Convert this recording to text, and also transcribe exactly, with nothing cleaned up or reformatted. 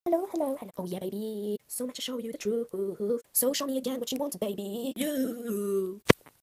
Hello, hello, hello. Oh yeah, baby. So much to show you the truth. So show me again what you want, baby. You.